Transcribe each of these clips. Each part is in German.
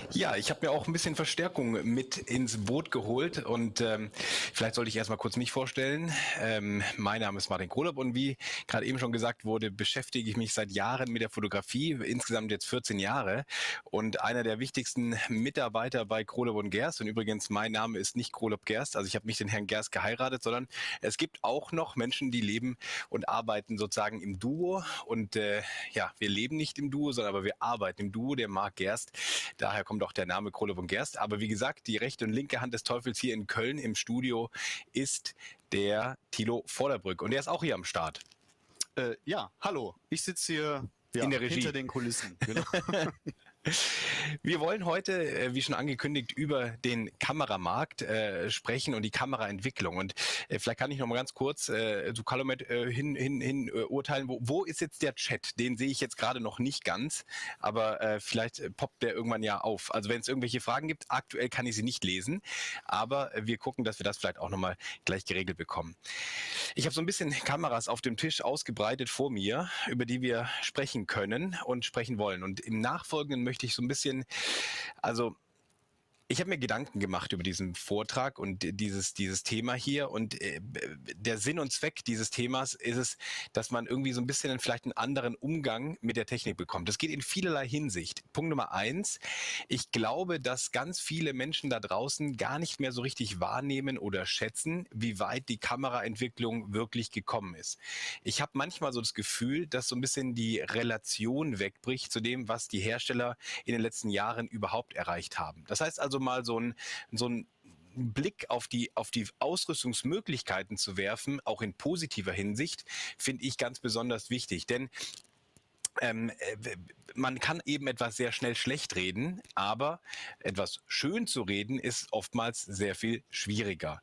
Ja, ich habe mir auch ein bisschen Verstärkung mit ins Boot geholt und vielleicht sollte ich erstmal kurz mich vorstellen. Mein Name ist Martin Krolob und wie gerade eben schon gesagt wurde, beschäftige ich mich seit Jahren mit der Fotografie, insgesamt jetzt 14 Jahre und einer der wichtigsten Mitarbeiter bei Krolob und Gerst. Und übrigens, mein Name ist nicht Krolob Gerst, also ich habe nicht den Herrn Gerst geheiratet, sondern es gibt auch noch Menschen, die leben und arbeiten sozusagen im Duo und ja, wir leben nicht im Duo, sondern aber wir arbeiten im Duo, der Marc Gerst. Daher kommt auch der Name Krolob und Gerst. Aber wie gesagt, die rechte und linke Hand des Teufels hier in Köln im Studio ist der Thilo Vorderbrück. Und der ist auch hier am Start. Ja, hallo. Ich sitze hier in der Regie. Hinter den Kulissen. Genau. Wir wollen heute, wie schon angekündigt, über den Kameramarkt sprechen und die Kameraentwicklung. Und vielleicht kann ich noch mal ganz kurz zu Calumet hin urteilen, wo ist jetzt der Chat? Den sehe ich jetzt gerade noch nicht ganz, aber vielleicht poppt der irgendwann ja auf. Also wenn es irgendwelche Fragen gibt, aktuell kann ich sie nicht lesen, aber wir gucken, dass wir das vielleicht auch noch mal gleich geregelt bekommen. Ich habe so ein bisschen Kameras auf dem Tisch ausgebreitet vor mir, über die wir sprechen können und sprechen wollen. Und im Nachfolgenden möchte ich so ein bisschen, also ich habe mir Gedanken gemacht über diesen Vortrag und dieses Thema hier und der Sinn und Zweck dieses Themas ist es, dass man irgendwie so ein bisschen vielleicht einen anderen Umgang mit der Technik bekommt. Das geht in vielerlei Hinsicht. Punkt Nummer 1, ich glaube, dass ganz viele Menschen da draußen gar nicht mehr so richtig wahrnehmen oder schätzen, wie weit die Kameraentwicklung wirklich gekommen ist. Ich habe manchmal so das Gefühl, dass so ein bisschen die Relation wegbricht zu dem, was die Hersteller in den letzten Jahren überhaupt erreicht haben. Das heißt also mal so ein Blick auf die Ausrüstungsmöglichkeiten zu werfen, auch in positiver Hinsicht, finde ich ganz besonders wichtig. Denn man kann eben etwas sehr schnell schlecht reden, aber etwas schön zu reden ist oftmals sehr viel schwieriger.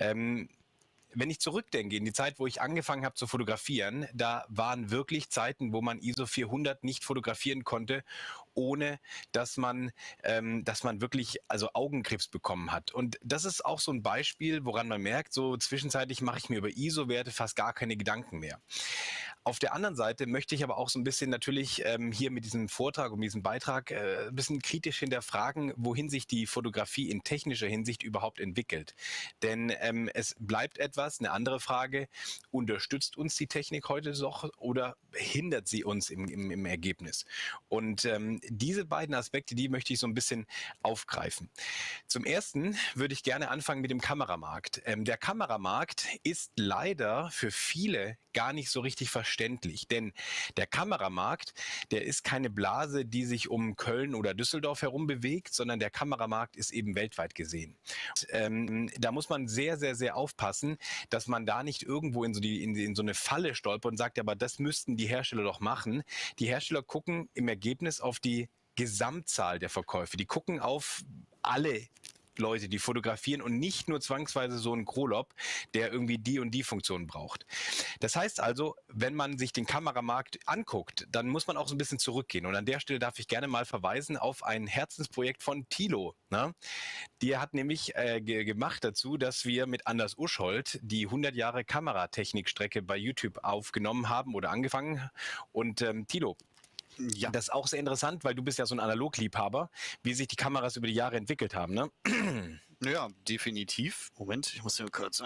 Wenn ich zurückdenke in die Zeit, wo ich angefangen habe zu fotografieren, da waren wirklich Zeiten, wo man ISO 400 nicht fotografieren konnte, ohne dass man wirklich also Augenkrebs bekommen hat. Und das ist auch so ein Beispiel, woran man merkt, so zwischenzeitlich mache ich mir über ISO-Werte fast gar keine Gedanken mehr. Auf der anderen Seite möchte ich aber auch so ein bisschen natürlich hier mit diesem Vortrag und diesem Beitrag ein bisschen kritisch hinterfragen, wohin sich die Fotografie in technischer Hinsicht überhaupt entwickelt. Denn es bleibt etwas, eine andere Frage, unterstützt uns die Technik heute doch oder hindert sie uns im Ergebnis? Und diese beiden Aspekte, die möchte ich so ein bisschen aufgreifen. Zum Ersten würde ich gerne anfangen mit dem Kameramarkt. Der Kameramarkt ist leider für viele gar nicht so richtig verständlich, denn der Kameramarkt, der ist keine Blase, die sich um Köln oder Düsseldorf herum bewegt, sondern der Kameramarkt ist eben weltweit gesehen. Und, da muss man sehr, sehr, sehr aufpassen, dass man da nicht irgendwo in so eine Falle stolpert und sagt, ja, aber das müssten die Hersteller doch machen. Die Hersteller gucken im Ergebnis auf die Gesamtzahl der Verkäufe. Die gucken auf alle Leute, die fotografieren und nicht nur zwangsweise so ein Krolob, der irgendwie die und die Funktion braucht. Das heißt also, wenn man sich den Kameramarkt anguckt, dann muss man auch so ein bisschen zurückgehen. Und an der Stelle darf ich gerne mal verweisen auf ein Herzensprojekt von Thilo. Ne? Die hat nämlich gemacht dazu, dass wir mit Anders Uschhold die 100 Jahre Kameratechnikstrecke bei YouTube aufgenommen haben oder angefangen. Und Thilo, Ja. das ist auch sehr interessant, weil du bist ja so ein Analogliebhaber, wie sich die Kameras über die Jahre entwickelt haben, ne? Ja, definitiv. Moment, ich muss hier kurz.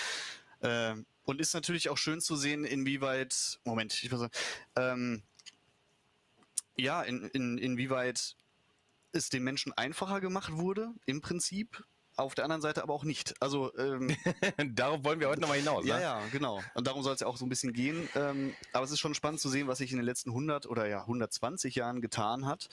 Und ist natürlich auch schön zu sehen, inwieweit. Moment, ich muss sagen. Ja, inwieweit es den Menschen einfacher gemacht wurde, im Prinzip. Auf der anderen Seite aber auch nicht. Also darauf wollen wir heute nochmal hinaus. Ja, ne? ja, genau. Und darum soll es ja auch so ein bisschen gehen. Aber es ist schon spannend zu sehen, was sich in den letzten 100 oder ja 120 Jahren getan hat.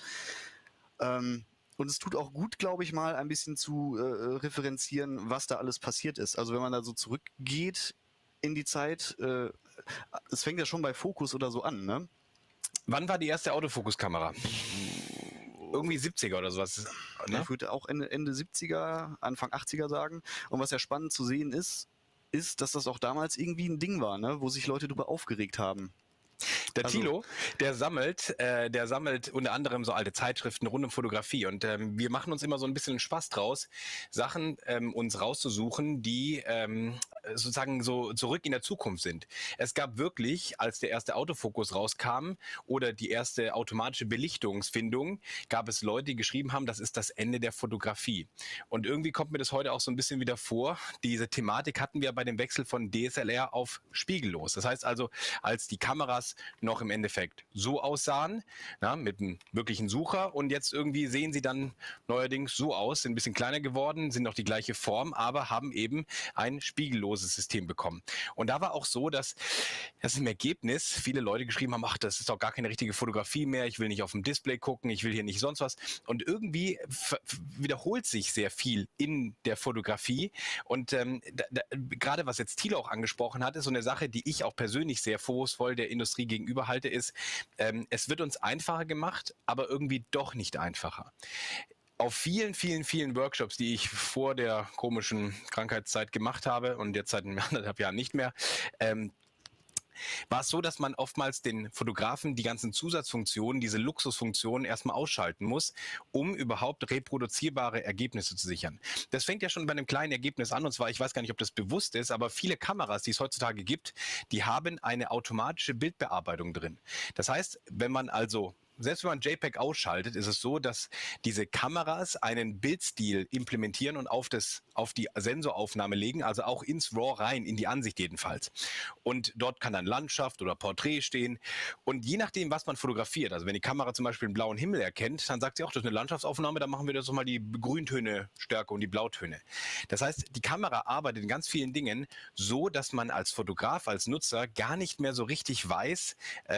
Und es tut auch gut, glaube ich mal, ein bisschen zu referenzieren, was da alles passiert ist. Also wenn man da so zurückgeht in die Zeit, es fängt ja schon bei Fokus oder so an, ne? Wann war die erste Autofokuskamera? Irgendwie 70er oder sowas. Ne? Ich würde auch Ende 70er, Anfang 80er sagen. Und was ja spannend zu sehen ist, dass das auch damals irgendwie ein Ding war, ne? Wo sich Leute darüber aufgeregt haben. Der Thilo, der sammelt unter anderem so alte Zeitschriften rund um Fotografie und wir machen uns immer so ein bisschen Spaß draus, Sachen uns rauszusuchen, die sozusagen so zurück in der Zukunft sind. Es gab wirklich, als der erste Autofokus rauskam oder die erste automatische Belichtungsfindung, gab es Leute, die geschrieben haben, das ist das Ende der Fotografie. Und irgendwie kommt mir das heute auch so ein bisschen wieder vor. Diese Thematik hatten wir bei dem Wechsel von DSLR auf spiegellos. Das heißt also, als die Kameras noch im Endeffekt so aussahen, na, mit einem wirklichen Sucher, und jetzt irgendwie sehen sie dann neuerdings so aus, sind ein bisschen kleiner geworden, sind noch die gleiche Form, aber haben eben ein spiegelloses System bekommen. Und da war auch so, dass im Ergebnis viele Leute geschrieben haben, ach, das ist doch gar keine richtige Fotografie mehr, ich will nicht auf dem Display gucken, ich will hier nicht sonst was. Und irgendwie wiederholt sich sehr viel in der Fotografie. Und gerade was jetzt Thilo auch angesprochen hat, ist so eine Sache, die ich auch persönlich sehr vorwurfsvoll der Industrie gegenüber halte, ist, es wird uns einfacher gemacht, aber irgendwie doch nicht einfacher. Auf vielen, vielen, vielen Workshops, die ich vor der komischen Krankheitszeit gemacht habe und jetzt seit 1,5 Jahren nicht mehr, war es so, dass man oftmals den Fotografen die ganzen Zusatzfunktionen, diese Luxusfunktionen erstmal ausschalten muss, um überhaupt reproduzierbare Ergebnisse zu sichern. Das fängt ja schon bei einem kleinen Ergebnis an, und zwar, ich weiß gar nicht, ob das bewusst ist, aber viele Kameras, die es heutzutage gibt, die haben eine automatische Bildbearbeitung drin. Das heißt, wenn man also selbst wenn man JPEG ausschaltet, ist es so, dass diese Kameras einen Bildstil implementieren und auf die Sensoraufnahme legen, also auch ins RAW rein, in die Ansicht jedenfalls. Und dort kann dann Landschaft oder Porträt stehen. Und je nachdem, was man fotografiert, also wenn die Kamera zum Beispiel einen blauen Himmel erkennt, dann sagt sie auch, das ist eine Landschaftsaufnahme, dann machen wir das mal die Grüntöne stärker und die Blautöne. Das heißt, die Kamera arbeitet in ganz vielen Dingen so, dass man als Fotograf, als Nutzer gar nicht mehr so richtig weiß,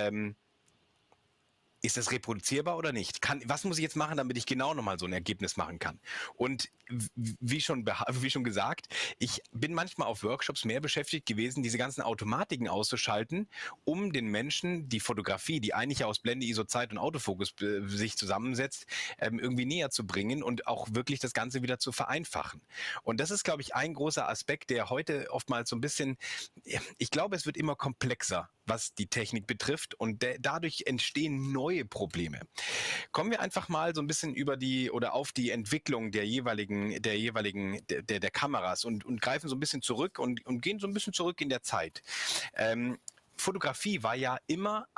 ist das reproduzierbar oder nicht? Was muss ich jetzt machen, damit ich genau nochmal so ein Ergebnis machen kann? Und wie schon gesagt, ich bin manchmal auf Workshops mehr beschäftigt gewesen, diese ganzen Automatiken auszuschalten, um den Menschen die Fotografie, die eigentlich aus Blende, ISO, Zeit und Autofokus sich zusammensetzt, irgendwie näher zu bringen und auch wirklich das Ganze wieder zu vereinfachen. Und das ist, glaube ich, ein großer Aspekt, der heute oftmals so ein bisschen, ich glaube, es wird immer komplexer, was die Technik betrifft, und dadurch entstehen neue Probleme. Kommen wir einfach mal so ein bisschen auf die Entwicklung der Kameras und greifen so ein bisschen zurück und gehen so ein bisschen zurück in der Zeit. Fotografie war ja immer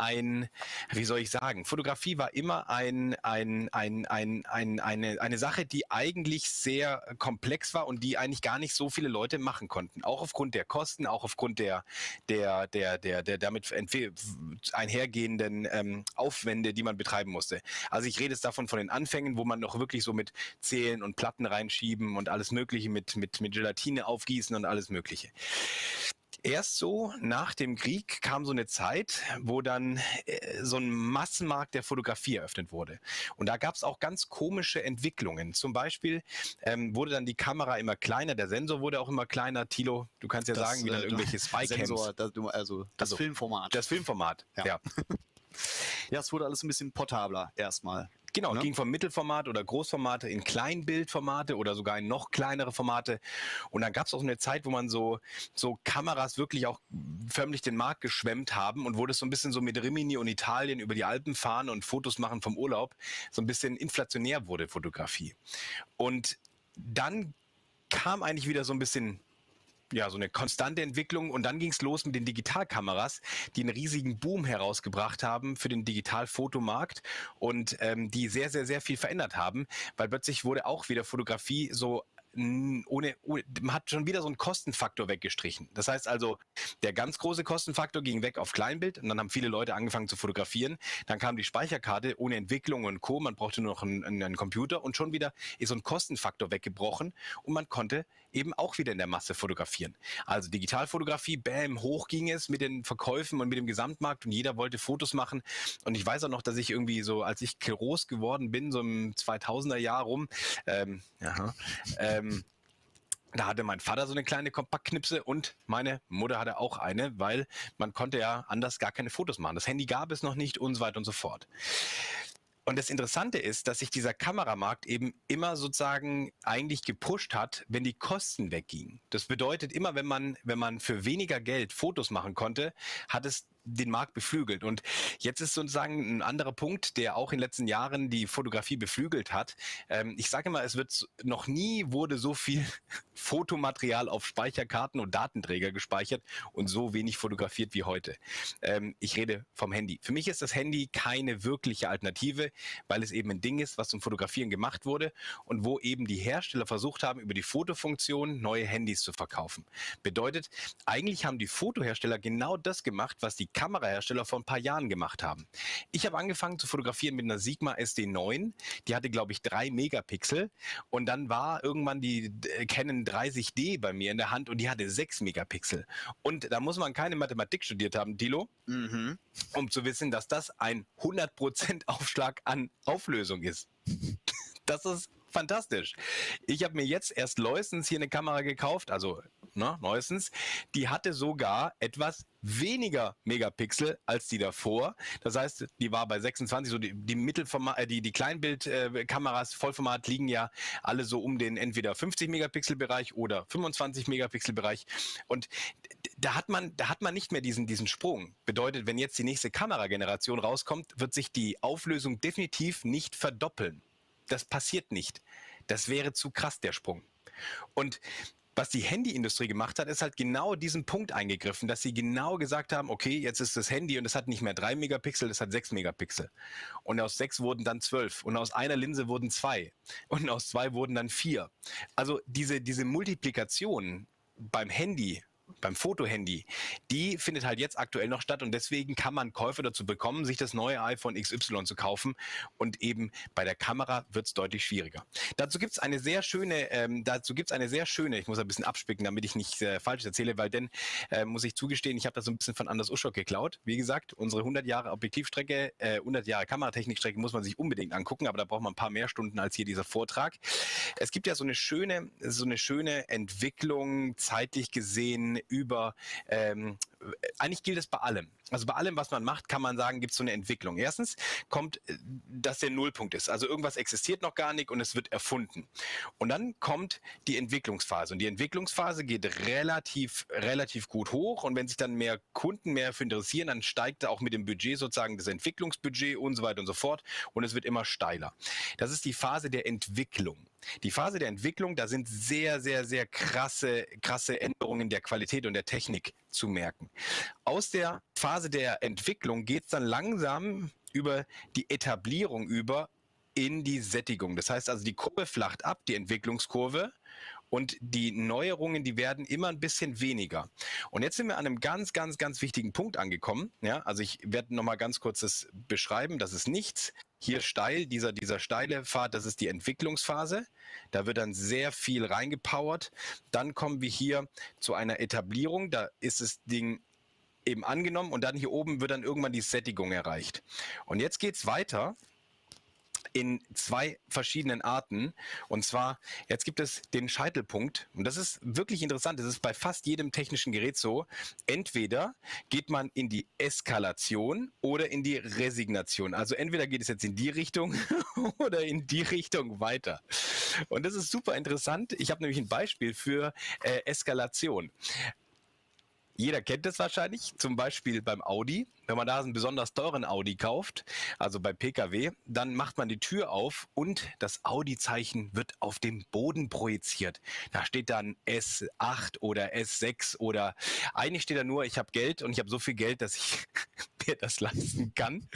eine Sache, die eigentlich sehr komplex war und die eigentlich gar nicht so viele Leute machen konnten. Auch aufgrund der Kosten, auch aufgrund der damit einhergehenden Aufwände, die man betreiben musste. Also ich rede jetzt davon von den Anfängen, wo man noch wirklich so mit Zählen und Platten reinschieben und alles Mögliche mit Gelatine aufgießen und alles Mögliche. Erst so nach dem Krieg kam so eine Zeit, wo dann so ein Massenmarkt der Fotografie eröffnet wurde. Und da gab es auch ganz komische Entwicklungen. Zum Beispiel wurde dann die Kamera immer kleiner, der Sensor wurde auch immer kleiner. Thilo, du kannst ja sagen, wie dann irgendwelche Spycams. Sensor, das Filmformat. Das Filmformat, ja. Ja, es wurde alles ein bisschen portabler erstmal. Genau, ging vom Mittelformat oder Großformate in Kleinbildformate oder sogar in noch kleinere Formate. Und dann gab es auch eine Zeit, wo man so Kameras wirklich auch förmlich den Markt geschwemmt haben und wo das so ein bisschen so mit Rimini und Italien über die Alpen fahren und Fotos machen vom Urlaub so ein bisschen inflationär wurde, Fotografie. Und dann kam eigentlich wieder so ein bisschen so eine konstante Entwicklung, und dann ging es los mit den Digitalkameras, die einen riesigen Boom herausgebracht haben für den Digitalfotomarkt und die sehr, sehr, sehr viel verändert haben, weil plötzlich wurde auch wieder Fotografie so man hat schon wieder so einen Kostenfaktor weggestrichen. Das heißt also, der ganz große Kostenfaktor ging weg auf Kleinbild und dann haben viele Leute angefangen zu fotografieren. Dann kam die Speicherkarte ohne Entwicklung und Co. Man brauchte nur noch einen Computer und schon wieder ist so ein Kostenfaktor weggebrochen und man konnte eben auch wieder in der Masse fotografieren. Also Digitalfotografie, bam, hoch ging es mit den Verkäufen und mit dem Gesamtmarkt und jeder wollte Fotos machen. Und ich weiß auch noch, dass ich irgendwie so, als ich groß geworden bin, so im 2000er Jahr rum, da hatte mein Vater so eine kleine Kompaktknipse und meine Mutter hatte auch eine, weil man konnte ja anders gar keine Fotos machen. Das Handy gab es noch nicht und so weiter und so fort. Und das Interessante ist, dass sich dieser Kameramarkt eben immer sozusagen eigentlich gepusht hat, wenn die Kosten weggingen. Das bedeutet immer, wenn man für weniger Geld Fotos machen konnte, hat es den Markt beflügelt. Und jetzt ist sozusagen ein anderer Punkt, der auch in den letzten Jahren die Fotografie beflügelt hat. Ich sage immer, noch nie wurde so viel Fotomaterial auf Speicherkarten und Datenträger gespeichert und so wenig fotografiert wie heute. Ich rede vom Handy. Für mich ist das Handy keine wirkliche Alternative, weil es eben ein Ding ist, was zum Fotografieren gemacht wurde und wo eben die Hersteller versucht haben, über die Fotofunktion neue Handys zu verkaufen. Bedeutet, eigentlich haben die Fotohersteller genau das gemacht, was die Kamerahersteller vor ein paar Jahren gemacht haben. Ich habe angefangen zu fotografieren mit einer Sigma SD9, die hatte, glaube ich, 3 Megapixel und dann war irgendwann die Canon 30D bei mir in der Hand und die hatte 6 Megapixel. Und da muss man keine Mathematik studiert haben, Thilo, um zu wissen, dass das ein 100% Aufschlag an Auflösung ist. Das ist fantastisch. Ich habe mir jetzt erst neuestens hier eine Kamera gekauft, also neuestens, die hatte sogar etwas weniger Megapixel als die davor. Das heißt, die war bei 26, so die Mittelformat, die Kleinbildkameras Vollformat liegen ja alle so um den entweder 50 Megapixel Bereich oder 25 Megapixel Bereich. Und da hat man nicht mehr diesen Sprung. Bedeutet, wenn jetzt die nächste Kamerageneration rauskommt, wird sich die Auflösung definitiv nicht verdoppeln. Das passiert nicht. Das wäre zu krass, der Sprung. Und was die Handyindustrie gemacht hat, ist halt genau diesen Punkt eingegriffen, dass sie genau gesagt haben, okay, jetzt ist das Handy und es hat nicht mehr 3 Megapixel, es hat 6 Megapixel. Und aus 6 wurden dann 12 und aus einer Linse wurden 2 und aus 2 wurden dann 4. Also diese Multiplikation beim Handy, beim Fotohandy, die findet halt jetzt aktuell noch statt und deswegen kann man Käufer dazu bekommen, sich das neue iPhone XY zu kaufen und eben bei der Kamera wird es deutlich schwieriger. Dazu gibt es eine sehr schöne, ich muss ein bisschen abspicken, damit ich nicht falsch erzähle, weil muss ich zugestehen, ich habe das so ein bisschen von Anders Uschok geklaut. Wie gesagt, unsere 100 Jahre Objektivstrecke, 100 Jahre Kameratechnikstrecke muss man sich unbedingt angucken, aber da braucht man ein paar mehr Stunden als hier dieser Vortrag. Es gibt ja so eine schöne Entwicklung, zeitlich gesehen, über, eigentlich gilt es bei allem. Also bei allem, was man macht, kann man sagen, gibt es so eine Entwicklung. Erstens kommt, dass der Nullpunkt ist. Also irgendwas existiert noch gar nicht und es wird erfunden. Und dann kommt die Entwicklungsphase. Und die Entwicklungsphase geht relativ gut hoch. Und wenn sich dann mehr Kunden mehr dafür interessieren, dann steigt auch mit dem Budget sozusagen das Entwicklungsbudget und so weiter und so fort. Und es wird immer steiler. Das ist die Phase der Entwicklung. Die Phase der Entwicklung, da sind sehr krasse Änderungen der Qualität und der Technik zu merken. Aus der Phase der Entwicklung geht es dann langsam über die Etablierung über in die Sättigung. Das heißt also, die Kurve flacht ab, die Entwicklungskurve, und die Neuerungen, die werden immer ein bisschen weniger. Und jetzt sind wir an einem ganz wichtigen Punkt angekommen. Ja, also ich werde nochmal ganz kurz das beschreiben. Das ist nichts. Hier steil, dieser steile Pfad, das ist die Entwicklungsphase. Da wird dann sehr viel reingepowert. Dann kommen wir hier zu einer Etablierung. Da ist das Ding eben angenommen und dann hier oben wird dann irgendwann die Sättigung erreicht. Und jetzt geht es weiter in 2 verschiedenen Arten. Und zwar, jetzt gibt es den Scheitelpunkt. Und das ist wirklich interessant. Das ist bei fast jedem technischen Gerät so. Entweder geht man in die Eskalation oder in die Resignation. Also entweder geht es jetzt in die Richtung oder in die Richtung weiter. Und das ist super interessant. Ich habe nämlich ein Beispiel für Eskalation. Jeder kennt das wahrscheinlich, zum Beispiel beim Audi. Wenn man da einen besonders teuren Audi kauft, also bei PKW, dann macht man die Tür auf und das Audi-Zeichen wird auf dem Boden projiziert. Da steht dann S8 oder S6 oder eigentlich steht da nur, ich habe Geld und ich habe so viel Geld, dass ich mir das leisten kann.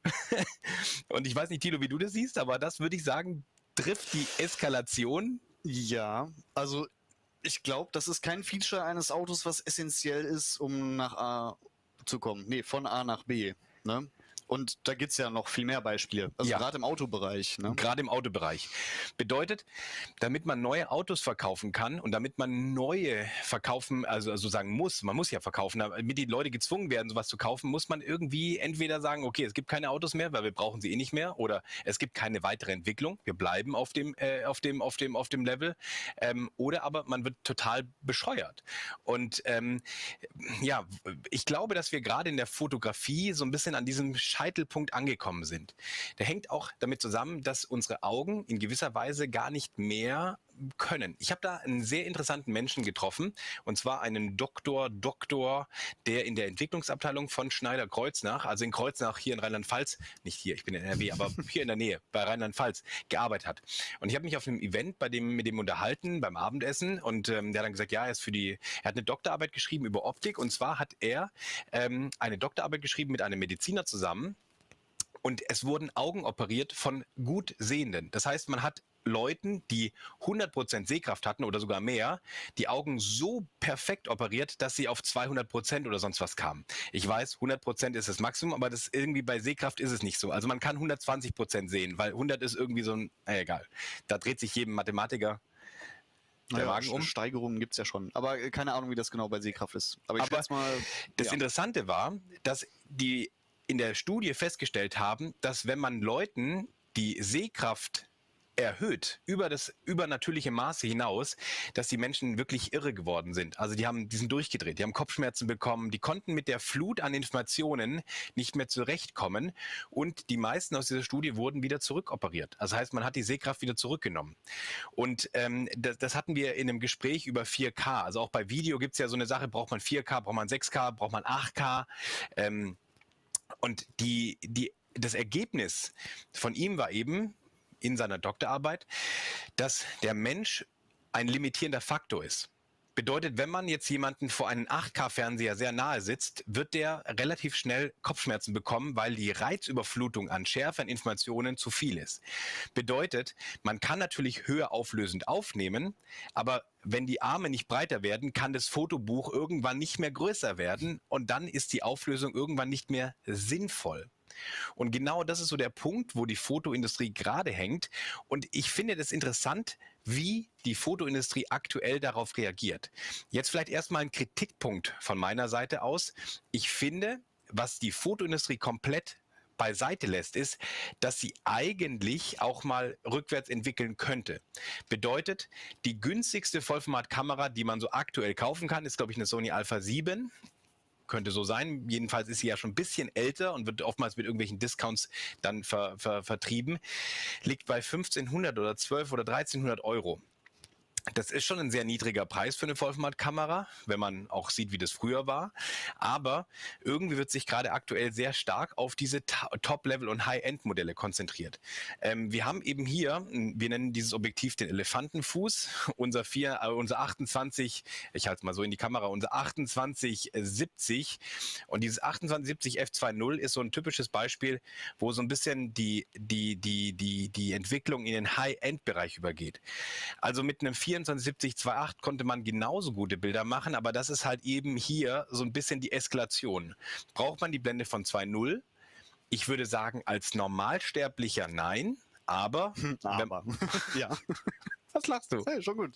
Und ich weiß nicht, Thilo, wie du das siehst, aber das würde ich sagen, trifft die Eskalation. Ja, also ich glaube, das ist kein Feature eines Autos, was essentiell ist, um nach A zu kommen. Nee, von A nach B. Ne? Und da gibt es ja noch viel mehr Beispiele. Also gerade im Autobereich. Ne? Gerade im Autobereich. Bedeutet, damit man neue Autos verkaufen kann und damit man neue verkaufen, also sagen muss, man muss ja verkaufen, damit die Leute gezwungen werden, sowas zu kaufen, muss man irgendwie entweder sagen, okay, es gibt keine Autos mehr, weil wir brauchen sie eh nicht mehr, oder es gibt keine weitere Entwicklung, wir bleiben auf dem Level, oder aber man wird total bescheuert. Und ja, ich glaube, dass wir gerade in der Fotografie so ein bisschen an diesem Scheitelpunkt angekommen sind. Der hängt auch damit zusammen, dass unsere Augen in gewisser Weise gar nicht mehr können. Ich habe da einen sehr interessanten Menschen getroffen, und zwar einen Doktor, der in der Entwicklungsabteilung von Schneider Kreuznach, also in Kreuznach hier in Rheinland-Pfalz, nicht hier, ich bin in NRW, aber hier in der Nähe, bei Rheinland-Pfalz, gearbeitet hat. Und ich habe mich auf einem Event mit dem unterhalten, beim Abendessen, und der hat dann gesagt, ja, er hat eine Doktorarbeit geschrieben über Optik, und zwar hat er eine Doktorarbeit geschrieben mit einem Mediziner zusammen, und es wurden Augen operiert von gut Sehenden. Das heißt, man hat Leuten, die 100% Sehkraft hatten oder sogar mehr, die Augen so perfekt operiert, dass sie auf 200% oder sonst was kamen. Ich weiß, 100% ist das Maximum, aber das irgendwie bei Sehkraft ist es nicht so. Also man kann 120% sehen, weil 100 ist irgendwie so ein, egal. Da dreht sich jedem Mathematiker der Wagen um. Steigerungen gibt es ja schon. Aber keine Ahnung, wie das genau bei Sehkraft ist. Aber ich schätze mal. Das Interessante war, dass die in der Studie festgestellt haben, dass wenn man Leuten die Sehkraft erhöht, über das übernatürliche Maße hinaus, dass die Menschen wirklich irre geworden sind. Also die sind durchgedreht, die haben Kopfschmerzen bekommen, die konnten mit der Flut an Informationen nicht mehr zurechtkommen, und die meisten aus dieser Studie wurden wieder zurückoperiert. Das heißt, man hat die Sehkraft wieder zurückgenommen. Und das hatten wir in einem Gespräch über 4K. Also auch bei Video gibt es ja so eine Sache, braucht man 4K, braucht man 6K, braucht man 8K. Und das Ergebnis von ihm war eben in seiner Doktorarbeit, dass der Mensch ein limitierender Faktor ist. Bedeutet, wenn man jetzt jemanden vor einem 8K-Fernseher sehr nahe sitzt, wird der relativ schnell Kopfschmerzen bekommen, weil die Reizüberflutung an Schärfe, an Informationen zu viel ist. Bedeutet, man kann natürlich höher auflösend aufnehmen, aber wenn die Arme nicht breiter werden, kann das Fotobuch irgendwann nicht mehr größer werden, und dann ist die Auflösung irgendwann nicht mehr sinnvoll. Und genau das ist so der Punkt, wo die Fotoindustrie gerade hängt. Und ich finde das interessant, wie die Fotoindustrie aktuell darauf reagiert. Jetzt vielleicht erstmal ein Kritikpunkt von meiner Seite aus. Ich finde, was die Fotoindustrie komplett beiseite lässt, ist, dass sie eigentlich auch mal rückwärts entwickeln könnte. Bedeutet, die günstigste Vollformatkamera, die man so aktuell kaufen kann, ist, glaube ich, eine Sony Alpha 7. Könnte so sein. Jedenfalls ist sie ja schon ein bisschen älter und wird oftmals mit irgendwelchen Discounts dann vertrieben. Liegt bei 1.500 oder 12 oder 1.300 Euro. Das ist schon ein sehr niedriger Preis für eine Vollformatkamera, wenn man auch sieht, wie das früher war. Aber irgendwie wird sich gerade aktuell sehr stark auf diese Top-Level- und High-End-Modelle konzentriert. Wir haben eben hier, wir nennen dieses Objektiv den Elefantenfuß, unser 28, ich halte es mal so in die Kamera, unser 2870. Und dieses 2870 f2.0 ist so ein typisches Beispiel, wo so ein bisschen die Entwicklung in den High-End-Bereich übergeht. Also mit einem 2470-2.8 konnte man genauso gute Bilder machen, aber das ist halt eben hier so ein bisschen die Eskalation. Braucht man die Blende von 2.0? Ich würde sagen, als Normalsterblicher nein, aber... Ja. Was lachst du? Hey, schon gut.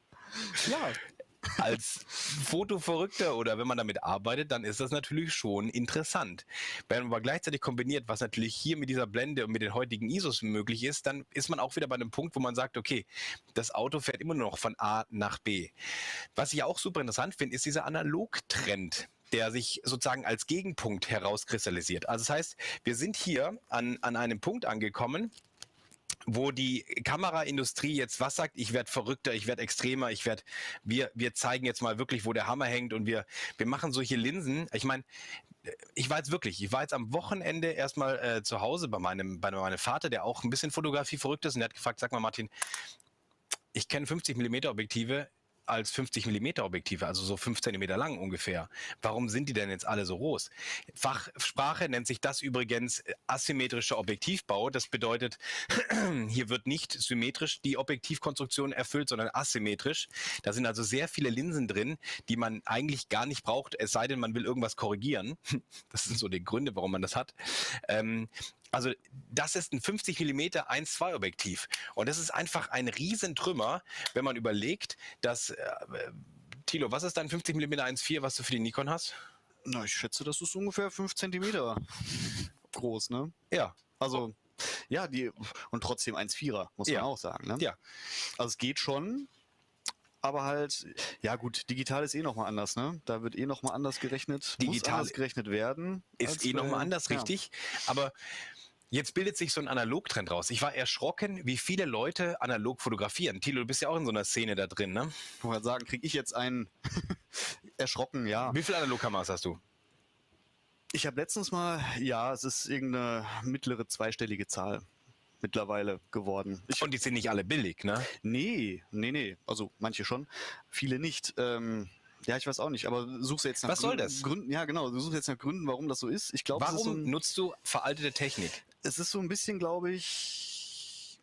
Ja. Als Fotoverrückter oder wenn man damit arbeitet, dann ist das natürlich schon interessant. Wenn man aber gleichzeitig kombiniert, was natürlich hier mit dieser Blende und mit den heutigen ISOs möglich ist, dann ist man auch wieder bei einem Punkt, wo man sagt, okay, das Auto fährt immer nur noch von A nach B. Was ich auch super interessant finde, ist dieser Analogtrend, der sich sozusagen als Gegenpunkt herauskristallisiert. Also das heißt, wir sind hier an einem Punkt angekommen, wo die Kameraindustrie jetzt was sagt, ich werde verrückter, ich werde extremer, wir zeigen jetzt mal wirklich, wo der Hammer hängt, und wir machen solche Linsen. Ich meine, ich war jetzt am Wochenende erstmal zu Hause bei meinem Vater, der auch ein bisschen Fotografie verrückt ist, und der hat gefragt, sag mal Martin, ich kenne 50mm Objektive als 50mm Objektive, also so 5 Zentimeter lang ungefähr. Warum sind die denn jetzt alle so groß? Fachsprache nennt sich das übrigens asymmetrischer Objektivbau. Das bedeutet, hier wird nicht symmetrisch die Objektivkonstruktion erfüllt, sondern asymmetrisch. Da sind also sehr viele Linsen drin, die man eigentlich gar nicht braucht, es sei denn, man will irgendwas korrigieren. Das sind so die Gründe, warum man das hat. Also das ist ein 50mm 1.2 Objektiv, und das ist einfach ein Riesentrümmer, wenn man überlegt, dass, Thilo, was ist dein 50mm 1.4, was du für die Nikon hast? Na, ich schätze, das ist ungefähr 5 Zentimeter groß, ne? Ja. Also, ja, und trotzdem 1.4er, muss man auch sagen, ne? Ja. Also es geht schon, aber halt, ja gut, digital ist eh nochmal anders, ne? Da wird eh nochmal anders gerechnet, Digital muss anders gerechnet werden. Ist eh nochmal anders, richtig. Aber Jetzt bildet sich so ein Analogtrend raus. Ich war erschrocken, wie viele Leute analog fotografieren. Thilo, du bist ja auch in so einer Szene da drin, ne? Ich wollte sagen, kriege ich jetzt einen erschrocken, ja. Wie viele Analogkameras hast du? Ich habe letztens mal, ja, es ist irgendeine mittlere zweistellige Zahl mittlerweile geworden. Und die sind nicht alle billig, ne? Nee. Also manche schon, viele nicht. Ja, ich weiß auch nicht, aber suchst du jetzt nach Was soll das? Gründen? Ja, genau, du suchst jetzt nach Gründen, warum das so ist. Ich glaube, Warum nutzt du veraltete Technik? es ist so ein bisschen, glaube ich,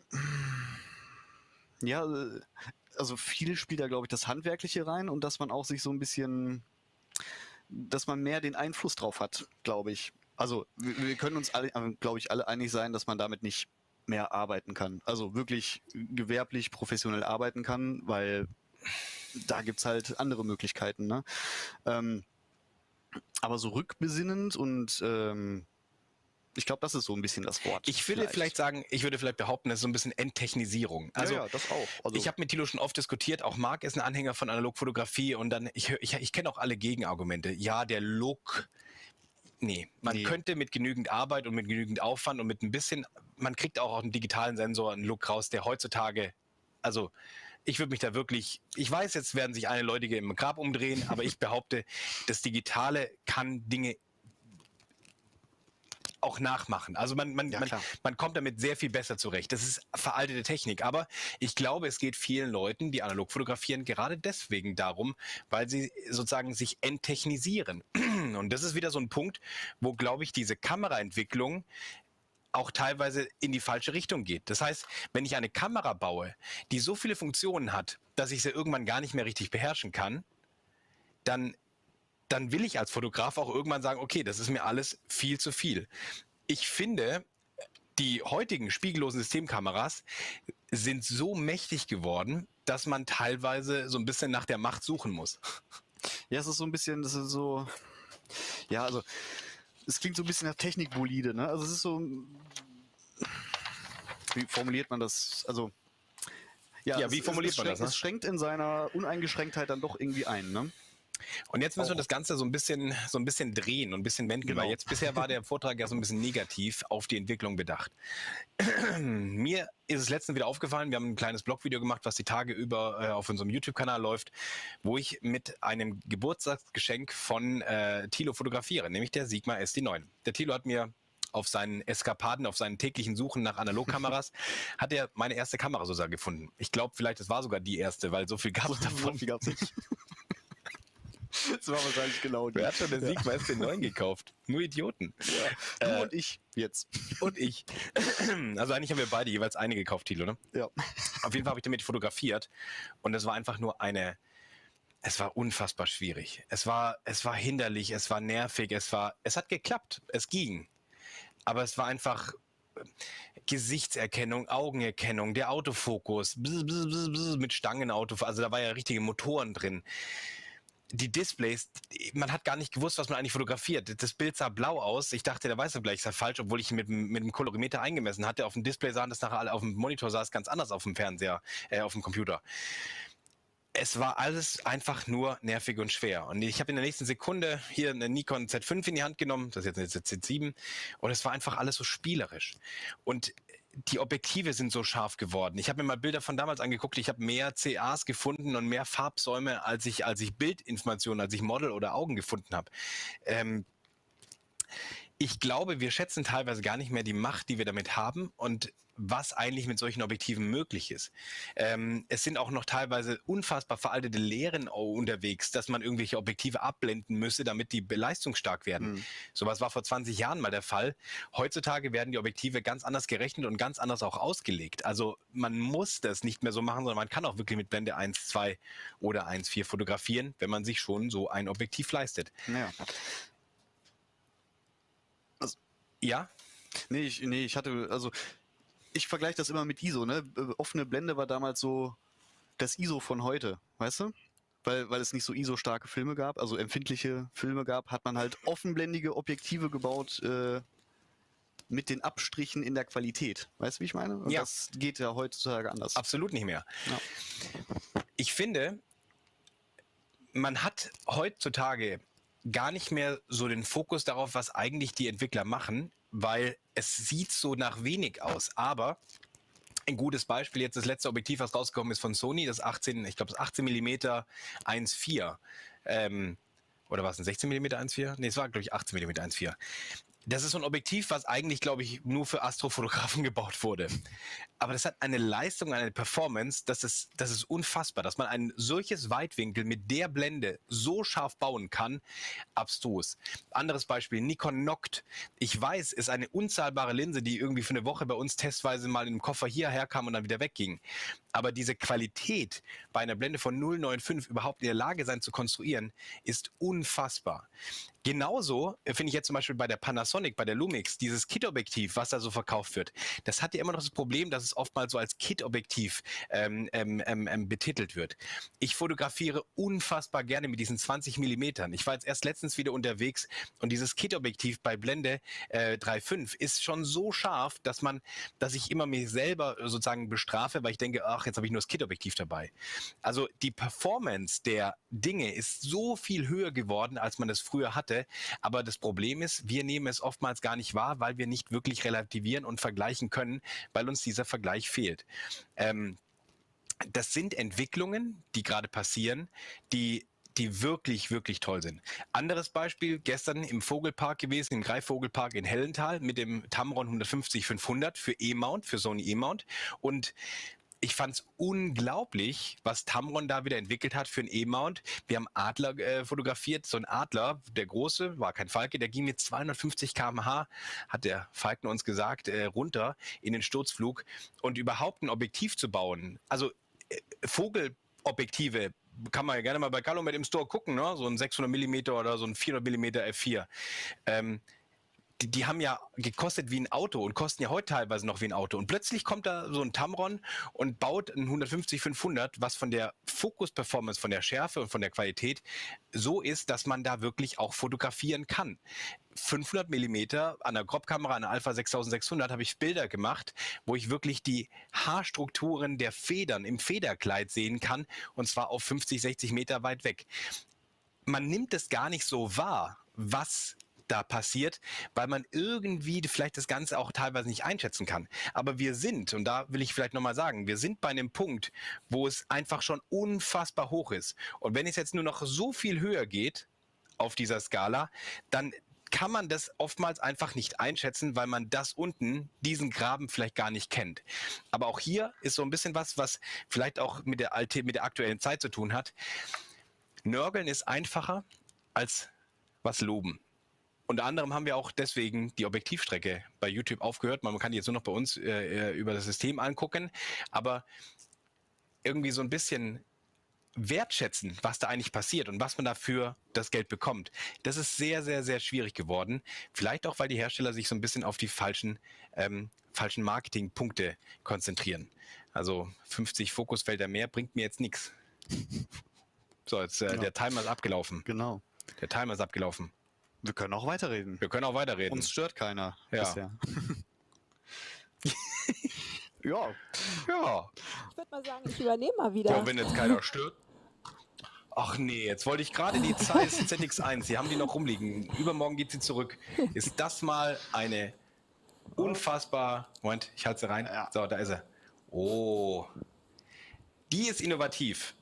ja, also viel spielt da, glaube ich, das Handwerkliche rein und dass man auch sich so ein bisschen, dass man mehr den Einfluss drauf hat, glaube ich. Also wir können uns alle, glaube ich, alle einig sein, dass man damit nicht mehr arbeiten kann. Also wirklich gewerblich, professionell arbeiten kann, weil da gibt es halt andere Möglichkeiten. Ne? Aber so rückbesinnend und ich glaube, das ist so ein bisschen das Wort. Ich würde vielleicht sagen, ich würde vielleicht behaupten, das ist so ein bisschen Enttechnisierung. Also, ja, das auch. Also, ich habe mit Thilo schon oft diskutiert, auch Marc ist ein Anhänger von Analogfotografie und dann, ich kenne auch alle Gegenargumente. Ja, der Look, nee, man könnte mit genügend Arbeit und mit genügend Aufwand und mit ein bisschen, man kriegt auch auf einem digitalen Sensor einen Look raus, der heutzutage, also ich würde mich da wirklich, ich weiß, jetzt werden sich alle Leute im Grab umdrehen, aber ich behaupte, das Digitale kann Dinge auch nachmachen. Also man kommt damit sehr viel besser zurecht. Das ist veraltete Technik. Aber ich glaube, es geht vielen Leuten, die analog fotografieren, gerade deswegen darum, weil sie sozusagen sich enttechnisieren. Und das ist wieder so ein Punkt, wo, glaube ich, diese Kameraentwicklung auch teilweise in die falsche Richtung geht. Das heißt, wenn ich eine Kamera baue, die so viele Funktionen hat, dass ich sie irgendwann gar nicht mehr richtig beherrschen kann, dann will ich als Fotograf auch irgendwann sagen, okay, das ist mir alles viel zu viel. Ich finde, die heutigen spiegellosen Systemkameras sind so mächtig geworden, dass man teilweise so ein bisschen nach der Macht suchen muss. Ja, es ist so ein bisschen, das ist so, ja, also es klingt so ein bisschen nach Technikbolide, ne? Also es ist so, wie formuliert man das? Also ja, wie formuliert man das? Ne? Es schränkt in seiner Uneingeschränktheit dann doch irgendwie ein, ne? Und jetzt müssen wir das Ganze so ein bisschen drehen und ein bisschen wenden, weil jetzt bisher war der Vortrag ja so ein bisschen negativ auf die Entwicklung bedacht. Mir ist es letztens wieder aufgefallen, wir haben ein kleines Blogvideo gemacht, was die Tage über auf unserem YouTube-Kanal läuft, wo ich mit einem Geburtstagsgeschenk von Thilo fotografiere, nämlich der Sigma SD9. Der Thilo hat mir auf seinen Eskapaden, auf seinen täglichen Suchen nach Analogkameras, hat er meine erste Kamera sozusagen gefunden. Ich glaube, vielleicht, das war sogar die erste, weil so viel gab es davon. Das war wahrscheinlich genau die. Wer hat schon den Sigma SD9 gekauft? Nur Idioten. Ja. Du und ich jetzt. Und ich. Also eigentlich haben wir beide jeweils eine gekauft, Thilo, ne? Ja. Auf jeden Fall habe ich damit fotografiert und es war einfach nur es war unfassbar schwierig. Es war hinderlich, es war nervig, es hat geklappt, es ging. Aber es war einfach Gesichtserkennung, Augenerkennung, der Autofokus, mit Stangenauto, also da war ja richtige Motoren drin. Die Displays, man hat gar nicht gewusst, was man eigentlich fotografiert. Das Bild sah blau aus. Ich dachte, der weiß gleich, ist ja falsch, obwohl ich mit dem Kolorimeter eingemessen hatte. Auf dem Display sah das nachher, auf dem Monitor sah es ganz anders auf dem Fernseher, auf dem Computer. Es war alles einfach nur nervig und schwer. Und ich habe in der nächsten Sekunde hier eine Nikon Z5 in die Hand genommen, das ist jetzt eine Z7, und es war einfach alles so spielerisch. Und die Objektive sind so scharf geworden. Ich habe mir mal Bilder von damals angeguckt. Ich habe mehr CAs gefunden und mehr Farbsäume, als ich Bildinformationen, als ich Model oder Augen gefunden habe. Ich glaube, wir schätzen teilweise gar nicht mehr die Macht, die wir damit haben und was eigentlich mit solchen Objektiven möglich ist. Es sind auch noch teilweise unfassbar veraltete Lehren unterwegs, dass man irgendwelche Objektive abblenden müsse, damit die leistungsstark werden. Mhm. Sowas war vor 20 Jahren mal der Fall. Heutzutage werden die Objektive ganz anders gerechnet und ganz anders auch ausgelegt. Also man muss das nicht mehr so machen, sondern man kann auch wirklich mit Blende 1.2 oder 1.4 fotografieren, wenn man sich schon so ein Objektiv leistet. Ja. Ja? Nee, ich hatte, also ich vergleiche das immer mit ISO, ne? Offene Blende war damals so das ISO von heute, weißt du? Weil es nicht so ISO-starke Filme gab, also empfindliche Filme gab, hat man halt offenblendige Objektive gebaut mit den Abstrichen in der Qualität. Weißt du, wie ich meine? Und das geht ja heutzutage anders. Absolut nicht mehr. Ja. Ich finde, man hat heutzutage gar nicht mehr so den Fokus darauf, was eigentlich die Entwickler machen, weil es sieht so nach wenig aus, aber ein gutes Beispiel, jetzt das letzte Objektiv, was rausgekommen ist von Sony, das 18, ich glaube das 18 mm 1.4. Oder war es ein 16 mm 1.4? Nee, es war, glaube ich, 18 mm 1.4. Das ist so ein Objektiv, was eigentlich, glaube ich, nur für Astrofotografen gebaut wurde. Aber das hat eine Leistung, eine Performance, das ist unfassbar, dass man ein solches Weitwinkel mit der Blende so scharf bauen kann, abstrus. Anderes Beispiel, Nikon Noct. Ich weiß, ist eine unzahlbare Linse, die irgendwie für eine Woche bei uns testweise mal in einem Koffer hierher kam und dann wieder wegging. Aber diese Qualität bei einer Blende von 0,95 überhaupt in der Lage sein zu konstruieren, ist unfassbar. Genauso finde ich jetzt zum Beispiel bei der Panasonic, bei der Lumix, dieses Kit-Objektiv, was da so verkauft wird, das hat ja immer noch das Problem, dass es oftmals so als Kit-Objektiv betitelt wird. Ich fotografiere unfassbar gerne mit diesen 20 Millimetern. Ich war jetzt erst letztens wieder unterwegs und dieses Kit-Objektiv bei Blende 3.5 ist schon so scharf, dass ich immer mich selber sozusagen bestrafe, weil ich denke, ach, jetzt habe ich nur das Kit-Objektiv dabei. Also die Performance der Dinge ist so viel höher geworden, als man es früher hatte. Aber das Problem ist, wir nehmen es oftmals gar nicht wahr, weil wir nicht wirklich relativieren und vergleichen können, weil uns dieser Vergleich fehlt. Das sind Entwicklungen, die gerade passieren, die wirklich, wirklich toll sind. Anderes Beispiel, gestern im Vogelpark gewesen, im Greifvogelpark in Hellental mit dem Tamron 150-500 für E-Mount, für Sony E-Mount. Und ich fand es unglaublich, was Tamron da wieder entwickelt hat für einen E-Mount. Wir haben Adler fotografiert, so ein Adler, der große, war kein Falke, der ging mit 250 km/h, hat der Falken uns gesagt, runter in den Sturzflug. Und überhaupt ein Objektiv zu bauen, also Vogelobjektive, kann man ja gerne mal bei Calumet im Store gucken, ne? So ein 600 mm oder so ein 400 mm f4. Die haben ja gekostet wie ein Auto und kosten ja heute teilweise noch wie ein Auto. Und plötzlich kommt da so ein Tamron und baut ein 150-500, was von der Fokus-Performance, von der Schärfe und von der Qualität so ist, dass man da wirklich auch fotografieren kann. 500 mm an der Crop-Kamera, an der Alpha 6600 habe ich Bilder gemacht, wo ich wirklich die Haarstrukturen der Federn im Federkleid sehen kann, und zwar auf 50, 60 Meter weit weg. Man nimmt es gar nicht so wahr, was da passiert, weil man irgendwie vielleicht das Ganze auch teilweise nicht einschätzen kann. Aber wir sind, und da will ich vielleicht nochmal sagen, wir sind bei einem Punkt, wo es einfach schon unfassbar hoch ist. Und wenn es jetzt nur noch so viel höher geht auf dieser Skala, dann kann man das oftmals einfach nicht einschätzen, weil man das unten, diesen Graben vielleicht gar nicht kennt. Aber auch hier ist so ein bisschen was vielleicht auch mit der aktuellen Zeit zu tun hat. Nörgeln ist einfacher als was loben. Unter anderem haben wir auch deswegen die Objektivstrecke bei YouTube aufgehört. Man kann die jetzt nur noch bei uns über das System angucken. Aber irgendwie so ein bisschen wertschätzen, was da eigentlich passiert und was man dafür das Geld bekommt. Das ist sehr, sehr, sehr schwierig geworden. Vielleicht auch, weil die Hersteller sich so ein bisschen auf die falschen Marketingpunkte konzentrieren. Also 50 Fokusfelder mehr bringt mir jetzt nichts. So, jetzt der Timer ist abgelaufen. Genau. Der Timer ist abgelaufen. Wir können auch weiterreden. Wir können auch weiterreden. Uns stört keiner. Ja. Bisher. Ja. Ja. Ich würde mal sagen, ich übernehme mal wieder. Ja, wenn jetzt keiner stört. Ach nee, jetzt wollte ich gerade die Zeiss ZX1, die haben die noch rumliegen. Übermorgen geht sie zurück. Ist das mal eine unfassbar... Moment, ich halte sie rein. Ja. So, da ist er. Oh. Die ist innovativ.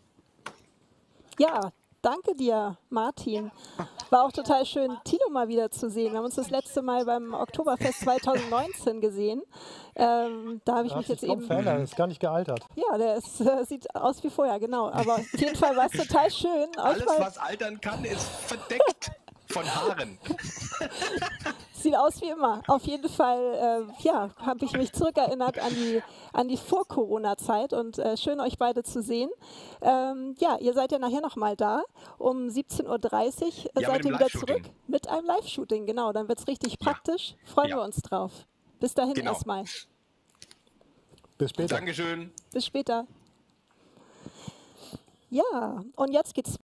Ja, danke dir, Martin. War auch total schön, Tilo mal wieder zu sehen. Wir haben uns das letzte Mal beim Oktoberfest 2019 gesehen. Da habe ich mich jetzt eben... Der ist gar nicht gealtert. Ja, der ist, sieht aus wie vorher, genau. Aber auf jeden Fall war es total schön. Alles, was altern kann, ist verdeckt von Haaren. Sieht aus wie immer. Auf jeden Fall, ja, habe ich mich zurückerinnert an die Vor-Corona-Zeit und schön euch beide zu sehen. Ja, ihr seid ja nachher nochmal da. Um 17:30 Uhr seid ihr wieder zurück mit einem Live-Shooting. Genau, dann wird es richtig praktisch. Freuen wir uns drauf. Bis dahin erstmal. Bis später. Dankeschön. Bis später. Ja, und jetzt geht's